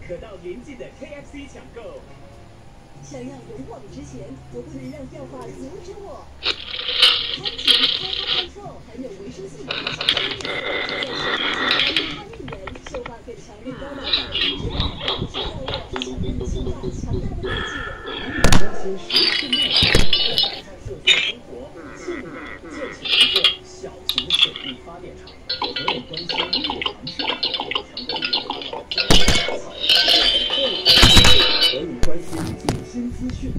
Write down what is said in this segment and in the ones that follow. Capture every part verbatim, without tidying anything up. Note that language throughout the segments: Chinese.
可到临近的 K F C 抢购。 想要勇往直前，我不能让掉发阻止我。餐前开发 control 含有维生素 B 十三在水中进行一元，秀发更强力高达百分之百，制造我强韧的秀发，强大的自信。 关心时事脉动，改善社区生活，庆祝建起一个小型水力发电厂。所有关心日常生活、强关注发老经济草根和你关心最新资讯。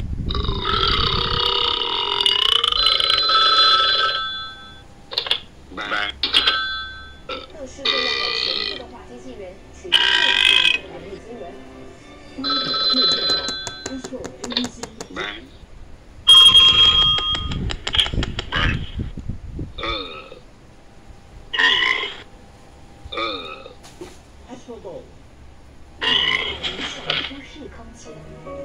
各式各样的全自动化机器人，取代最新的人力资源。 八点介绍 Astro A B C。Astro Go。 小都市空间。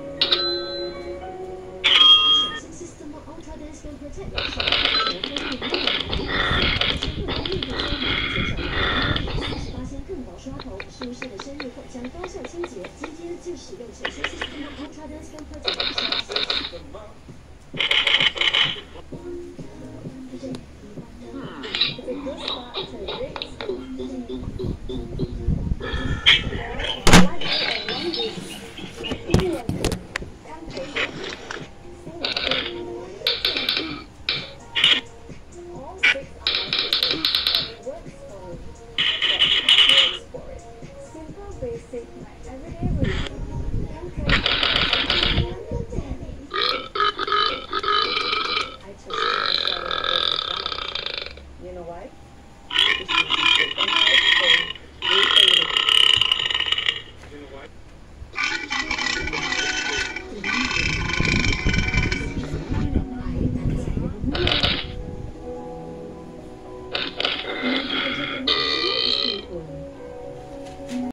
全新 System Ultra Dense Skin Protect 上全封面内容，而且更多密度说明，减少四十八仙更薄刷头，舒适的生日后将高效清洁。今天就使用全新 System Ultra Dense Skin Protect。 嗯